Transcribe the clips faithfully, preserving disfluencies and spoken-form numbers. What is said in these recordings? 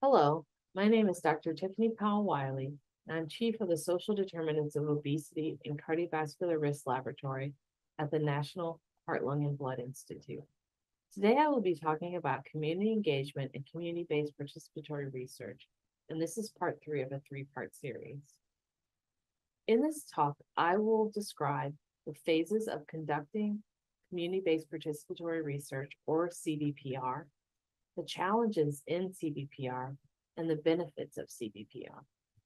Hello, my name is Doctor Tiffany Powell-Wiley, and I'm Chief of the Social Determinants of Obesity and Cardiovascular Risk Laboratory at the National Heart, Lung, and Blood Institute. Today, I will be talking about community engagement and community-based participatory research, and this is part three of a three-part series. In this talk, I will describe the phases of conducting community-based participatory research, or C B P R, the challenges in C B P R, and the benefits of C B P R.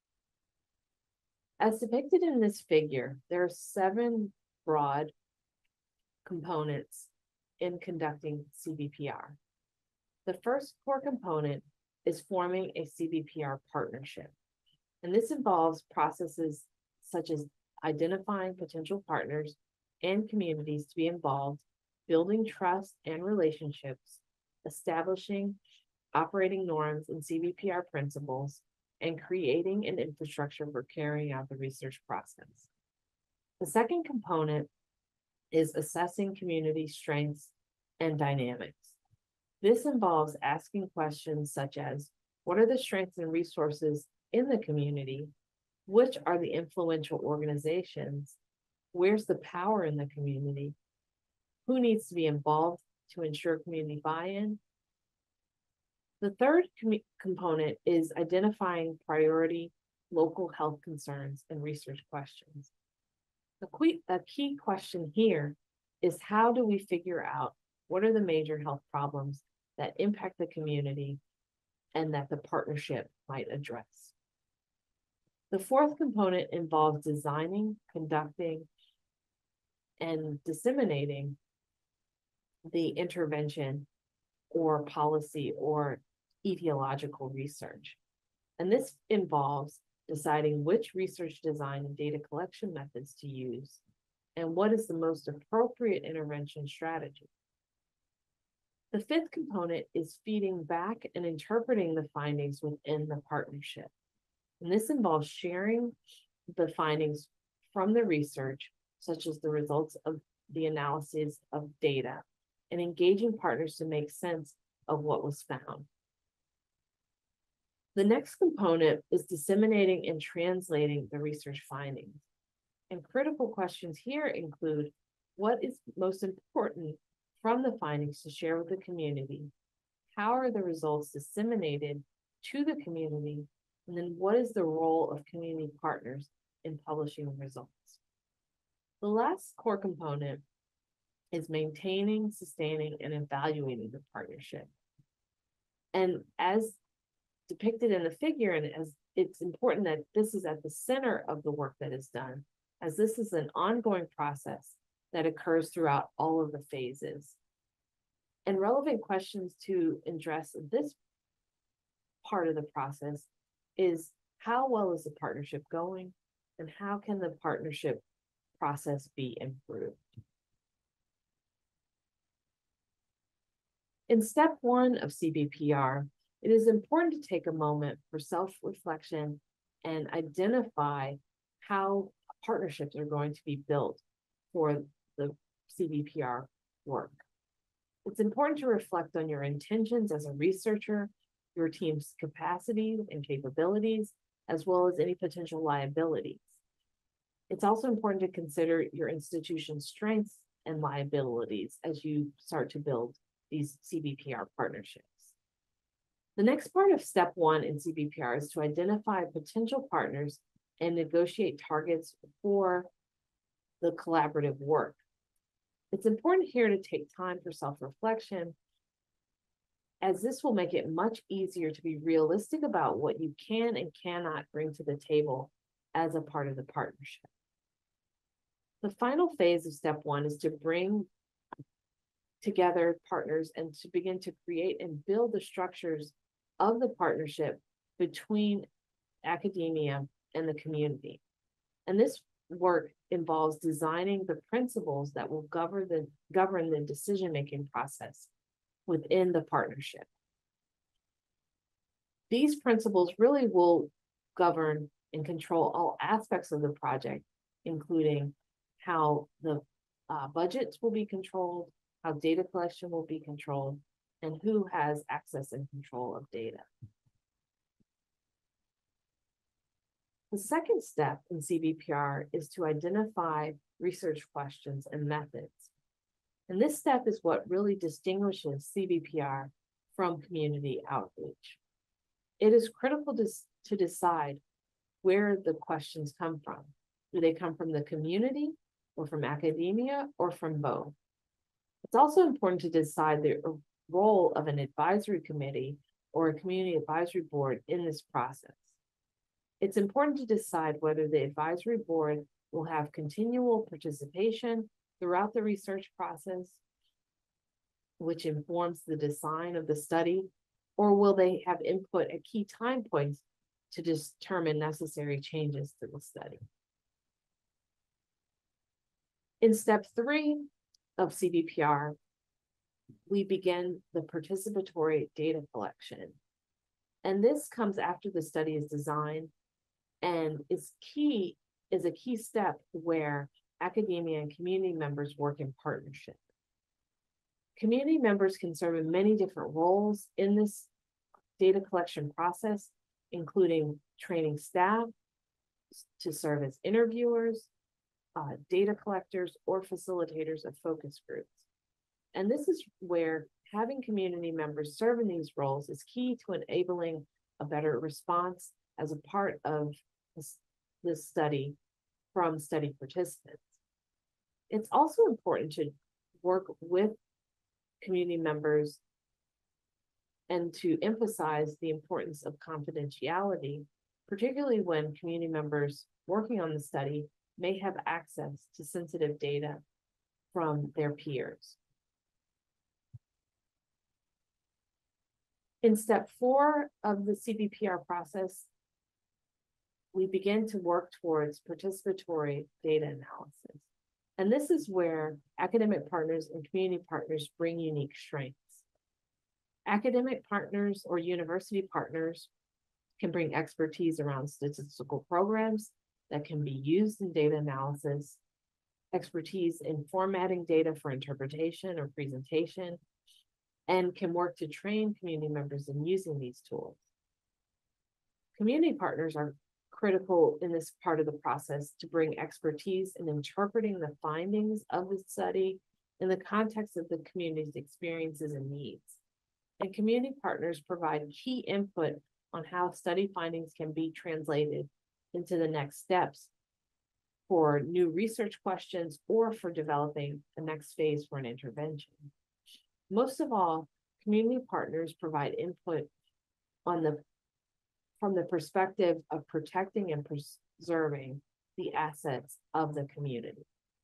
As depicted in this figure, there are seven broad components in conducting C B P R. The first core component is forming a C B P R partnership, and this involves processes such as identifying potential partners and communities to be involved, building trust and relationships, establishing operating norms and C B P R principles, and creating an infrastructure for carrying out the research process. The second component is assessing community strengths and dynamics. This involves asking questions such as, what are the strengths and resources in the community? Which are the influential organizations? Where's the power in the community? Who needs to be involved to ensure community buy-in? The third com- component is identifying priority local health concerns and research questions. The que- a key question here is, how do we figure out what are the major health problems that impact the community and that the partnership might address? The fourth component involves designing, conducting, and disseminating the intervention or policy or etiological research. And this involves deciding which research design and data collection methods to use and what is the most appropriate intervention strategy. The fifth component is feeding back and interpreting the findings within the partnership. And this involves sharing the findings from the research, such as the results of the analysis of data, and engaging partners to make sense of what was found. The next component is disseminating and translating the research findings. And critical questions here include, what is most important from the findings to share with the community? How are the results disseminated to the community? And then what is the role of community partners in publishing results? The last core component is maintaining, sustaining, and evaluating the partnership. And as depicted in the figure, and as it's important that this is at the center of the work that is done, as this is an ongoing process that occurs throughout all of the phases. And relevant questions to address this part of the process is, how well is the partnership going, and how can the partnership process be improved? In step one of C B P R, it is important to take a moment for self-reflection and identify how partnerships are going to be built for the C B P R work. It's important to reflect on your intentions as a researcher, your team's capacity and capabilities, as well as any potential liabilities. It's also important to consider your institution's strengths and liabilities as you start to build these C B P R partnerships. The next part of step one in C B P R is to identify potential partners and negotiate targets for the collaborative work. It's important here to take time for self-reflection, as this will make it much easier to be realistic about what you can and cannot bring to the table as a part of the partnership. The final phase of step one is to bring together partners and to begin to create and build the structures of the partnership between academia and the community. And this work involves designing the principles that will govern the, govern the decision-making process within the partnership. These principles really will govern and control all aspects of the project, including how the uh, budgets will be controlled, how data collection will be controlled, and who has access and control of data. The second step in C B P R is to identify research questions and methods. And this step is what really distinguishes C B P R from community outreach. It is critical to, to decide where the questions come from. Do they come from the community or from academia or from both? It's also important to decide the role of an advisory committee or a community advisory board in this process. It's important to decide whether the advisory board will have continual participation throughout the research process, which informs the design of the study, or will they have input at key time points to determine necessary changes to the study. In step three of C B P R, we begin the participatory data collection. And this comes after the study is designed and is key, is a key step where academia and community members work in partnership. Community members can serve in many different roles in this data collection process, including training staff to serve as interviewers, uh, data collectors, or facilitators of focus groups. And this is where having community members serve in these roles is key to enabling a better response as a part of this, this study from study participants. It's also important to work with community members and to emphasize the importance of confidentiality, particularly when community members working on the study may have access to sensitive data from their peers. In step four of the C B P R process, we begin to work towards participatory data analysis. And this is where academic partners and community partners bring unique strengths. Academic partners or university partners can bring expertise around statistical programs that can be used in data analysis, expertise in formatting data for interpretation or presentation, and can work to train community members in using these tools. Community partners are critical in this part of the process to bring expertise in interpreting the findings of the study in the context of the community's experiences and needs. And community partners provide key input on how study findings can be translated into the next steps for new research questions or for developing the next phase for an intervention. Most of all, community partners provide input on the from the perspective of protecting and preserving the assets of the community.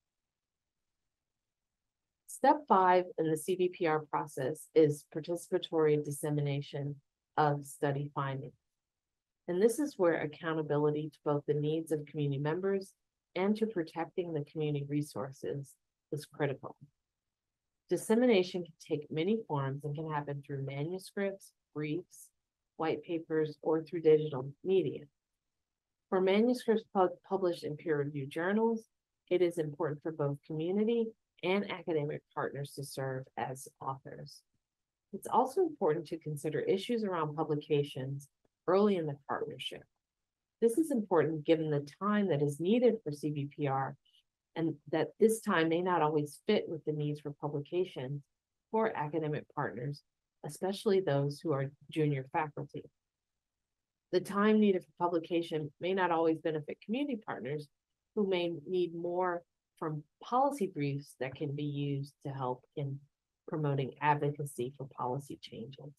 Step five in the C B P R process is participatory dissemination of study findings. And this is where accountability to both the needs of community members and to protecting the community resources is critical. Dissemination can take many forms and can happen through manuscripts, briefs, white papers, or through digital media. For manuscripts pu- published in peer-reviewed journals, it is important for both community and academic partners to serve as authors. It's also important to consider issues around publications early in the partnership. This is important given the time that is needed for C B P R, and that this time may not always fit with the needs for publication for academic partners, especially those who are junior faculty. The time needed for publication may not always benefit community partners who may need more from policy briefs that can be used to help in promoting advocacy for policy changes.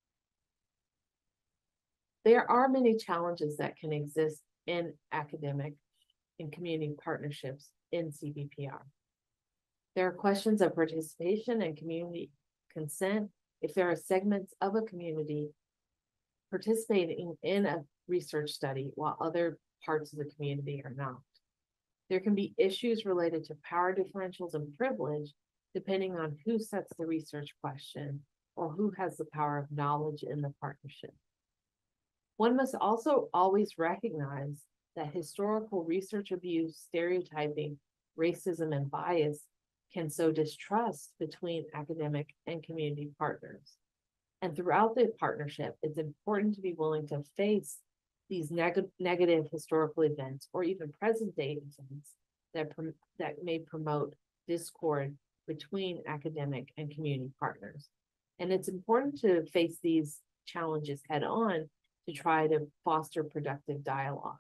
There are many challenges that can exist in academic and community partnerships in C B P R. There are questions of participation and community consent if there are segments of a community participating in a research study while other parts of the community are not. There can be issues related to power differentials and privilege depending on who sets the research question or who has the power of knowledge in the partnership. One must also always recognize that historical research abuse, stereotyping, racism, and bias can sow distrust between academic and community partners. And throughout the partnership, it's important to be willing to face these neg- negative historical events or even present day events that, prom- that may promote discord between academic and community partners. And it's important to face these challenges head on to try to foster productive dialogue.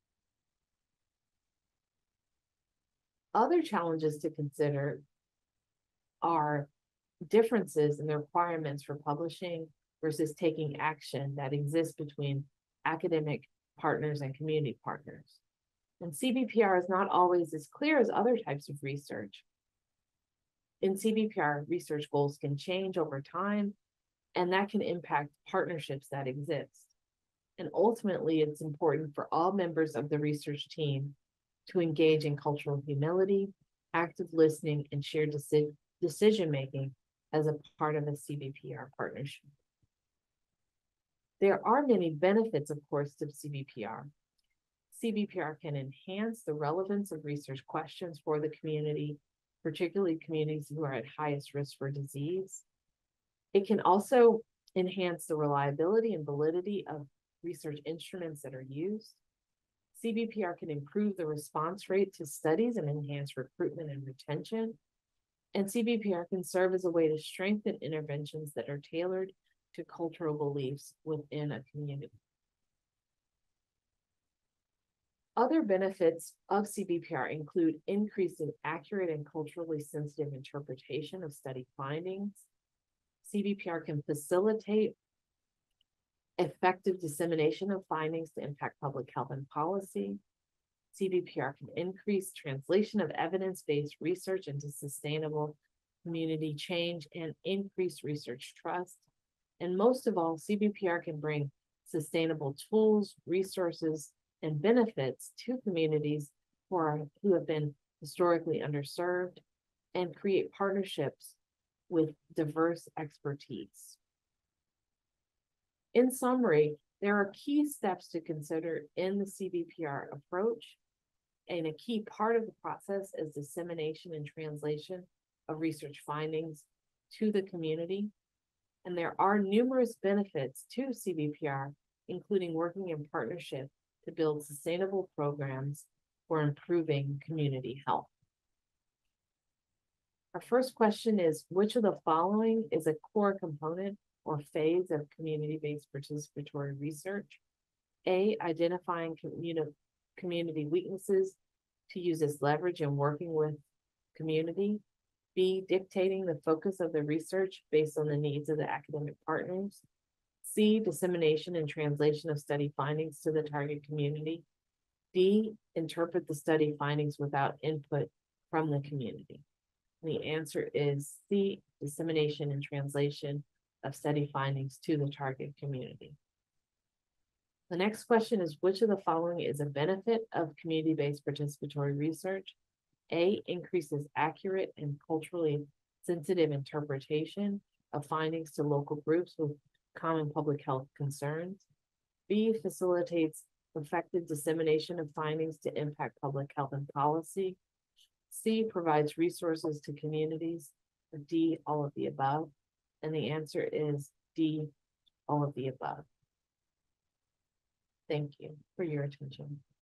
Other challenges to consider are differences in the requirements for publishing versus taking action that exists between academic partners and community partners. And C B P R is not always as clear as other types of research. In C B P R, research goals can change over time, and that can impact partnerships that exist. And ultimately, it's important for all members of the research team to engage in cultural humility, active listening, and shared deci- decision-making as a part of a C B P R partnership. There are many benefits, of course, to C B P R. C B P R can enhance the relevance of research questions for the community, particularly communities who are at highest risk for disease. It can also enhance the reliability and validity of research instruments that are used. C B P R can improve the response rate to studies and enhance recruitment and retention. And C B P R can serve as a way to strengthen interventions that are tailored to cultural beliefs within a community. Other benefits of C B P R include increase in accurate and culturally sensitive interpretation of study findings. C B P R can facilitate effective dissemination of findings to impact public health and policy. C B P R can increase translation of evidence-based research into sustainable community change and increase research trust. And most of all, C B P R can bring sustainable tools, resources, and benefits to communities who, are, who have been historically underserved and create partnerships with diverse expertise. In summary, there are key steps to consider in the C B P R approach, and a key part of the process is dissemination and translation of research findings to the community. And there are numerous benefits to C B P R, including working in partnership to build sustainable programs for improving community health. Our first question is, which of the following is a core component or phase of community-based participatory research? A, identifying communi- community weaknesses to use as leverage in working with community. B, dictating the focus of the research based on the needs of the academic partners. C, dissemination and translation of study findings to the target community. D, interpret the study findings without input from the community. And the answer is C, dissemination and translation of study findings to the target community. The next question is, which of the following is a benefit of community-based participatory research? A, increases accurate and culturally sensitive interpretation of findings to local groups with common public health concerns. B, facilitates effective dissemination of findings to impact public health and policy. C, provides resources to communities. Or D, all of the above. And the answer is D, all of the above. Thank you for your attention.